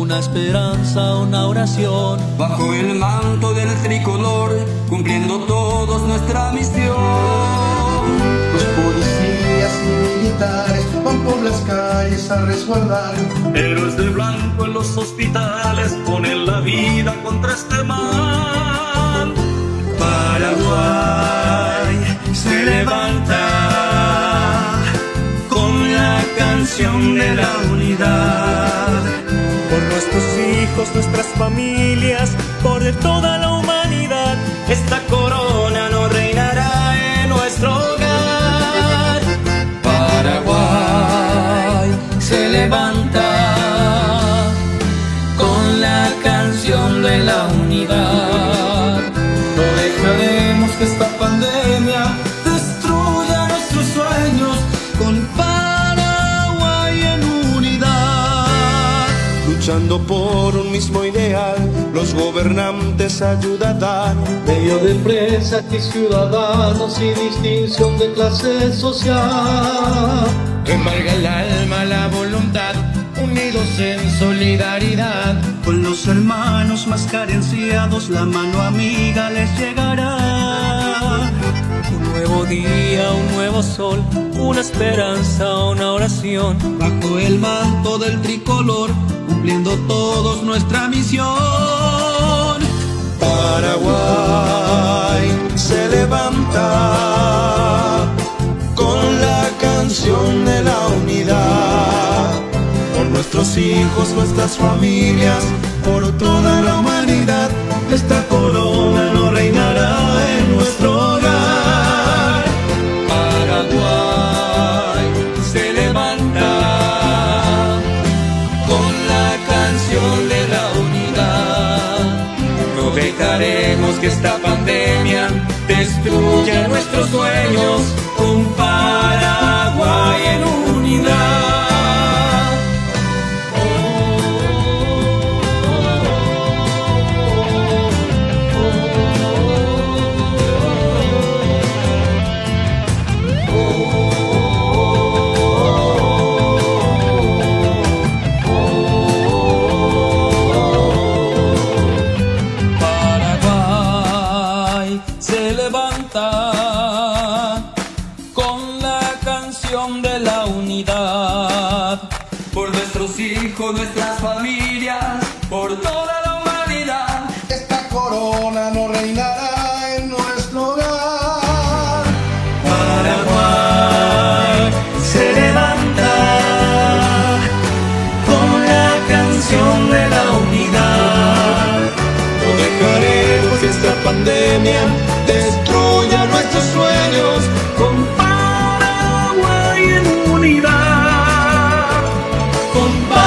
una esperanza, una oración. Bajo el manto del tricolor, cumpliendo todos nuestra misión. Los policías y militares van por las calles a resguardar. Héroes de blanco en los hospitales ponen la vida contra este mal. Paraguay se levanta con la canción de la unidad. Por nuestros hijos, nuestras familias, por toda la humanidad. Esta corona no reinará en nuestro hogar. Paraguay se levanta con la canción de la unidad. No dejaremos que esta pandemia destruya nuestros sueños. Con Paraguay en unidad, Luchando por un mismo ideal, los gobernantes ayuda a dar. medio de empresa y ciudadanos sin distinción de clase social. Que embarga el alma, la voluntad, unidos en solidaridad. Con los hermanos más carenciados, la mano amiga les llegará. Un nuevo día, un nuevo sol, una esperanza, una oración. Bajo el manto del tricolor, cumpliendo todos nuestra misión. Paraguay se levanta con la canción de la unidad. Por nuestros hijos, nuestras familias, por toda la humanidad. Esta corona no reinará en nuestro hogar. Paraguay se levanta con la canción de la unidad. No dejaremos que esta pandemia destruya nuestros sueños. Con Paraguay en unidad. Paraguay se levanta con la canción de la unidad. Por nuestros hijos, nuestras familias, por toda la humanidad. Esta corona no reinará en nuestro hogar. Paraguay se levanta con la canción de la unidad. No dejaremos que esta pandemia destruya nuestros sueños. Con Paraguay en unidad. Con